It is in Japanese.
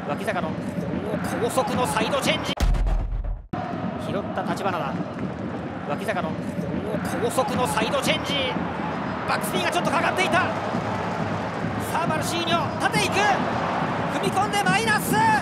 脇坂の高速のサイドチェンジ、拾った立花だ。脇坂の高速のサイドチェンジ、バックスピンがちょっとかかっていた。さあマルシーニョ縦行く、踏み込んでマイナス。